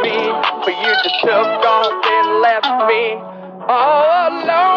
me, but you just took off and left me all alone.